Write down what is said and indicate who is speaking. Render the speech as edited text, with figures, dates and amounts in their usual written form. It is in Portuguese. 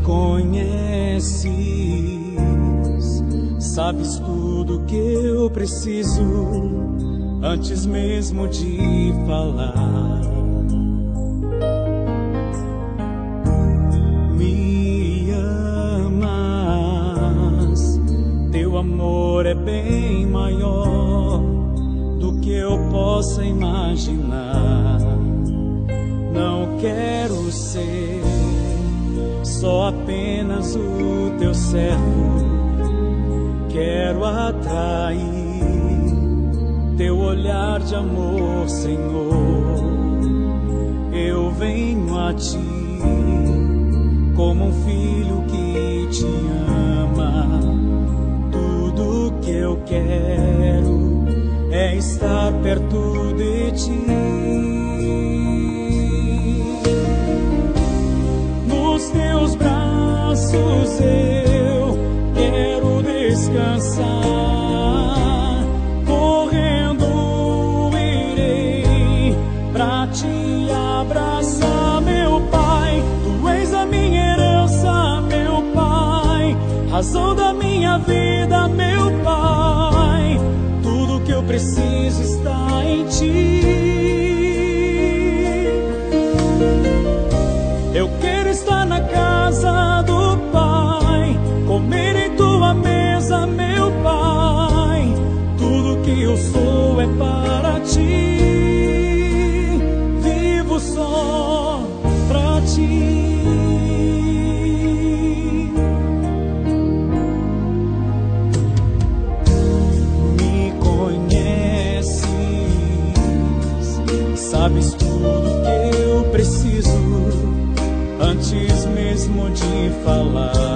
Speaker 1: conheces, sabes tudo que eu preciso antes mesmo de falar. Me amas, teu amor é bem maior do que eu possa imaginar. Não quero ser só apenas o teu servo, quero atrair teu olhar de amor, Senhor. Eu venho a ti como um filho que te ama. Tudo que eu quero é estar perto de ti. Nos teus braços eu quero descansar. Correndo irei pra te abraçar, meu Pai. Tu és a minha herança, meu Pai, razão da minha vida, meu Pai. Tudo que eu preciso está em ti. Eu quero estar na casa do Pai, comer em tua mesa, meu Pai. Tudo que eu sou é para ti, vivo só pra ti. Me conheces, sabes tudo que eu preciso antes mesmo de falar.